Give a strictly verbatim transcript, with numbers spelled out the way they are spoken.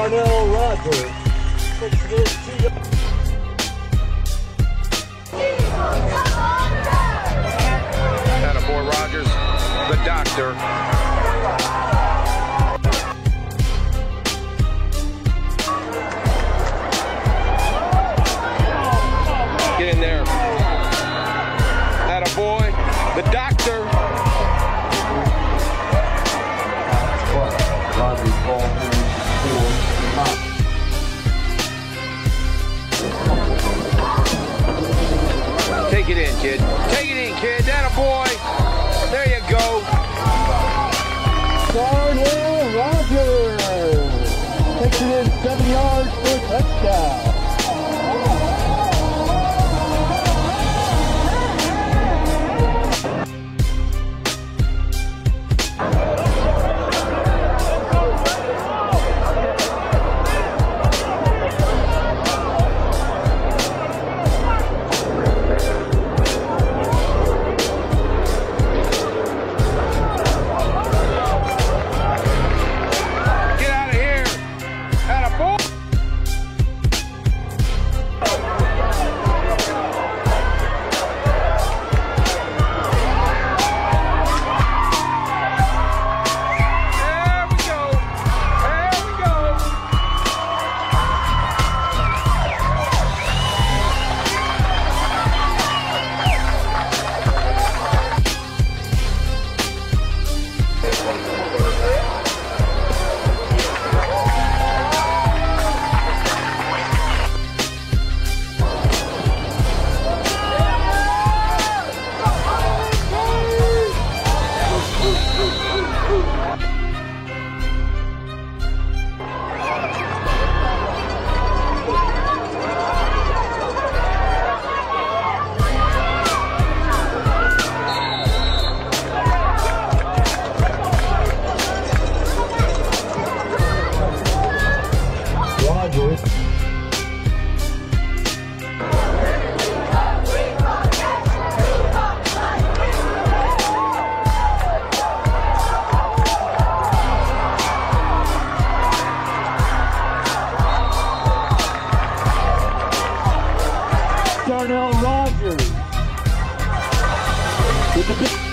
Darnell Rogers. Fixing it to Attaboy Rogers, the doctor. Get in there. Attaboy, the doctor. Rogers ball Take it in, kid. Take it in, kid. Attaboy. There you go. Darnell Rogers takes it in seven yards for a touchdown. Darnell Rogers with the big